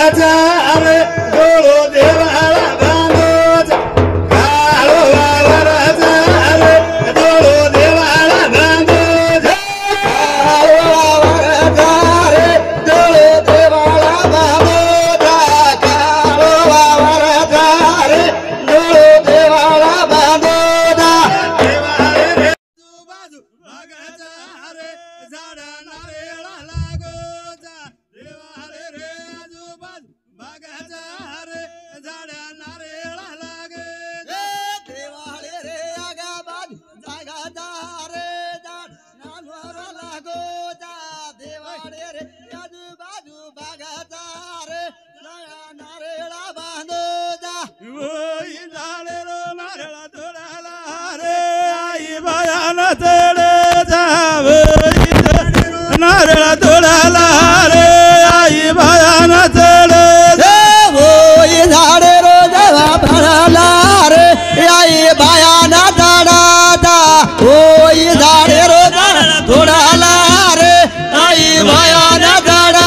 नारळा तोडाला रे आई बायाना चढ ओई झाडे रोजवा भराला रे आई बायाना चढाता ओई झाडे रोजवा तोडाला रे आई बायाना चढा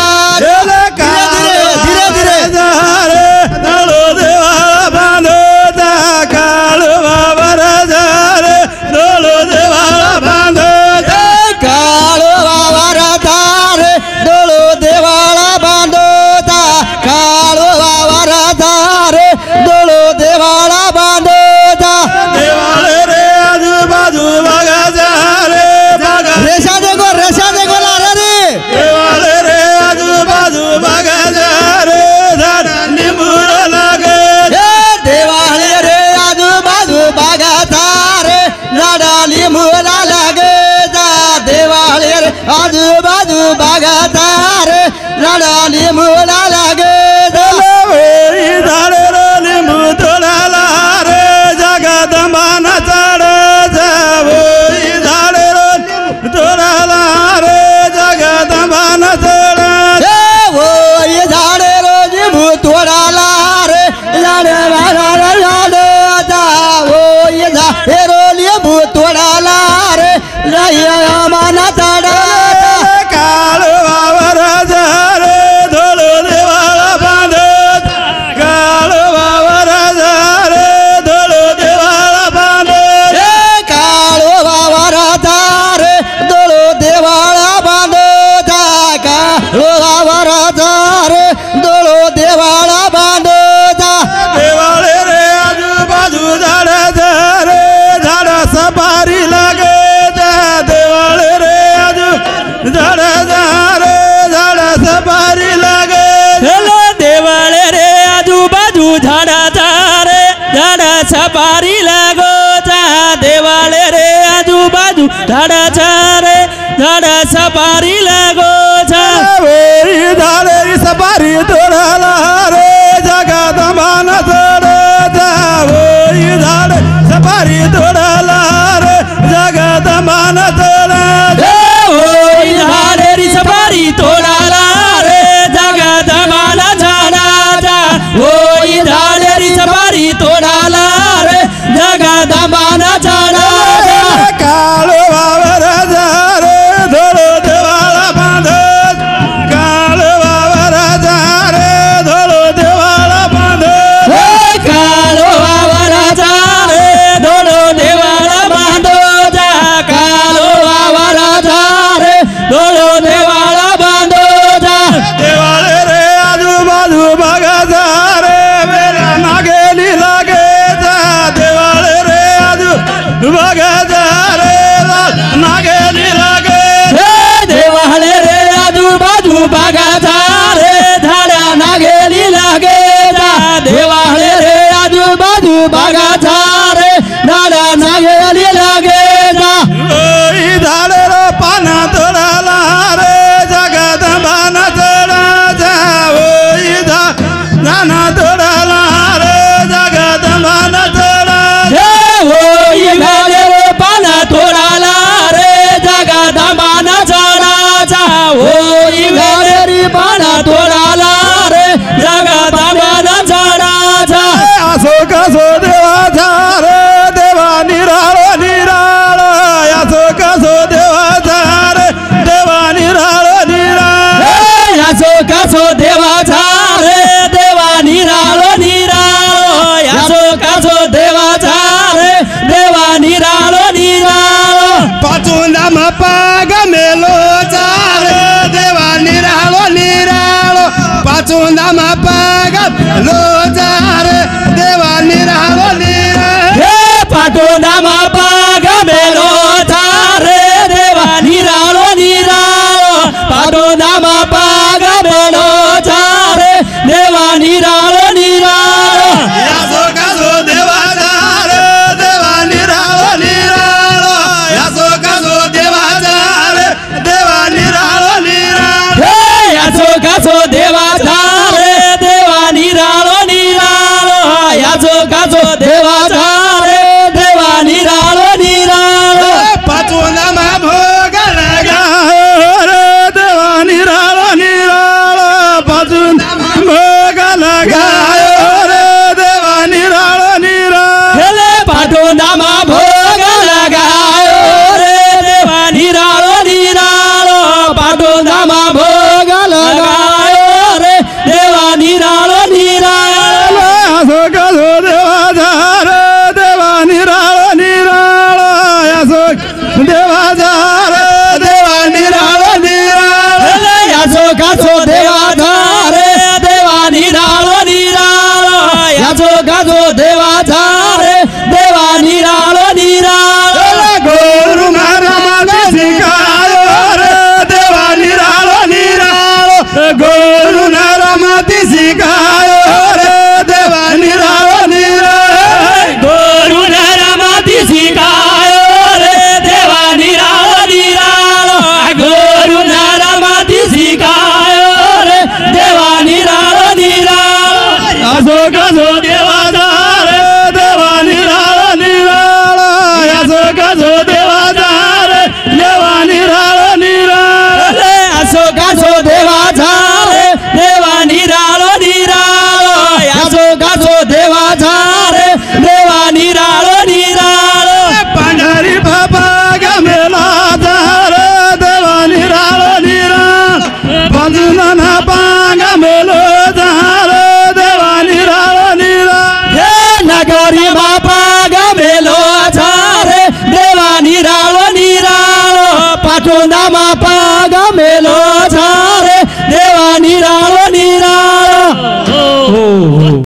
धीरे धीरे झारे दळो देवाला बांधता काळू बाबर झारे दळो देवाला बांधता काळू बाबर झारे दळो देवाला बांधता काळू बाबर झारे दळो देवाला बांधता देवाळे रे आजूबाजू बघा झारे रेषा देखो लारा रे देवाळे रे आजूबाजू बघा झारे झाड निंबूड लागे देवाळे रे आजूबाजू बागाचा रे झाडाली मुला लागे जा देवाळे रे आजूबाजू बागाचा रे झाडाली मुला लागे झाडे रो लिंबू तोडाला रे जगदंबाना चढ जावई झाडे रो लिंबू तोडाला रे जगदंबाना चढ ओय झाडे रोज भूतोडाला रे झाडे ओय झाडे रोली भूतोडाला रे माना चढा काळू बाबर झारे धोळू देवाला बांधत काळू बाबर झारे धोळू देवाला बांधत काळो बाबाराचा रे दोळो देवाळा बांधता काळो बाबाराचा रे दोळो देवाळा बांधता देवाळे रे आजूबाजू झाड झारे झाड सफारी लागे देवाळे रे आजू झाड झारे झाड सफारी लागे देवाळे रे आजूबाजू झाडाचा रे झाडा सफारी लागोचा देवाळे रे आजूबाजू झाडाचा रे झाडा सफारी लागोचा झाडे सफारी तोडाला रे जगदंबाना चढ जावई झाडे सफारी तोडाला रे जगदंबाना चढ ओई झाडे री सफारी तोडाला रे जगदंबाला झाडाचा ओई झाडे री सफारी तोडाला रे जगदंबाला झाडाचा काळू बाबर झारे धोळू देवाला बांधत काळू बाबर झारे धोळू देवाला बांधत काळो बाबाराचा रे दोडो देवाला बांधोजा काळो बाबाराचा रे दोडो देवाला बांधोजा देवाळे रे आजूबाजू बघा झारे मेऱ्या नागेली लागे जा देवाळे रे आजू बघा झारे नागेली लागे देवाळे रे आजूबाजू बागाचा रे झाड्या नागेली लागे जा देवाळे रे आजूबाजू बागाचा रे झाड्या नागेली लागे जा ओई झाडे रो पाना तोडाला रे जगदंबाना चढ जावई झाना तोडाला रे जगदंबाना चढ ओई झाडे रे पाना तोडाला रे जगदंबाना झाडाचा ओई झाडे रे पाना तोडाला रे जगदंबाना झाडाचा असो कसो देवाचा रे देवा निराळ निराळ असो कसो देवाचा रे देवा निराळ निराळ याचो कसो देवाचा रे पाग मेलो चार देवा निराळो निराळो पाचोंदा पाग लो चार देवा निराळो निराळो हे पाटोदा पाग मेलो चारे देवा निराळो निराळो पाटोदा पाग मेलो चारे देवा निराळो निराळो यासो कासो देवा चार देवा निराळो निराळो यासो कासो देवा चार देवा निराळो निराळो हे याचो काचो देवा चारे देवा निराळो निराळो याचो काचो देवा चारे देवा निराळो निराळो पाचोंदा भोग लगायो रे देवा निराळो निराळो पाचोंदा भोग लगायो रे देवा निराळो निराळो हेले पाटोंदा भोग लगायो रे देवा निराळो निराळो पाटोंदा भोग लगायो रे देवा निराळो निराळो यासो कासो देवा चार देवा निराळो निराळो यासो देवा चार देवा निराळो निराळो हेले याचो काचो देवा चारे देवा निराळो निराळो याचो काचो देवा चारे देवा निराळो निराळो गोरु मारा शिकायो रे देवा निराळो निराळो गोरु नारामाती शिकायो रे देवा निराळो निराळो गोरु नरमाती शिकायो रे देवा निराळो निराळो गोरु नरमाती शिकायो रे देवा निराळो निराळो यासो कासो देवा चार देवा निराळो निराळो यासो कासो देवा चार देवा निराळो निराळो रे असो कासो देवा झारे देवा निराळो निराळो याचो कासो देवा झारे देवा निराळो निराळो पंढरी बाबा गमेला चार देवा निराळो निराळो पंजना पांग मेलो चार देवा निराळो निराळो हे नगरी बापा